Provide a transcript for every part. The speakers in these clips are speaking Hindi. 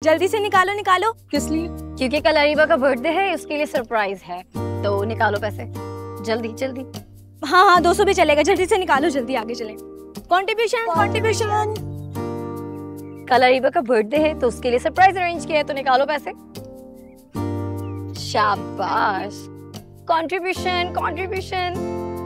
जल्दी से निकालो निकालो। किस लिए? क्योंकि कल अरीबा का बर्थडे है, उसके लिए सरप्राइज है, तो निकालो पैसे जल्दी जल्दी। हाँ हाँ 200 भी चलेगा, जल्दी से निकालो, जल्दी आगे चले। Contribution contribution. कल अरीबा का बर्थडे है तो उसके लिए सरप्राइज अरेंज किया है, तो निकालो पैसे। शाबाश। Contribution contribution.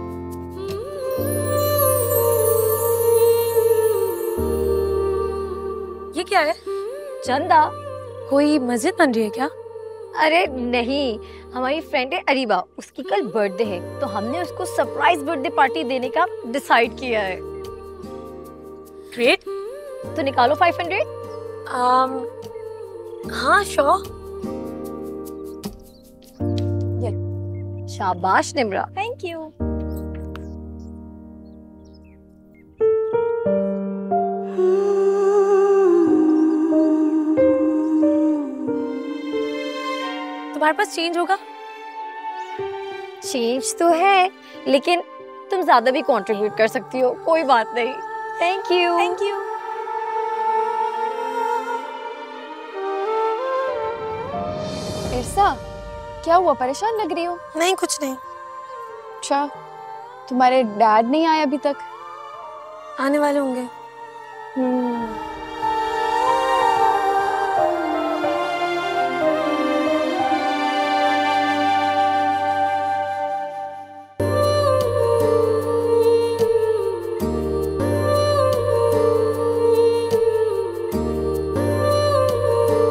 ये क्या है? चंदा। कोई मस्जिद बन रही है क्या? अरे नहीं, हमारी फ्रेंड है अरीबा, उसकी कल बर्थडे है, तो हमने उसको सरप्राइज बर्थडे पार्टी देने का डिसाइड किया है। ग्रेट। तो निकालो 500। हाँ श्योर। शाबाश निम्रा। Thank you. तुम्हारे पास चेंज होगा? चेंज तो है, लेकिन तुम ज्यादा भी कंट्रीब्यूट कर सकती हो, कोई बात नहीं। Thank you. Thank you. Irsa, क्या हुआ, परेशान लग रही हो? नहीं कुछ नहीं। अच्छा, तुम्हारे डैड नहीं आए अभी तक? आने वाले होंगे।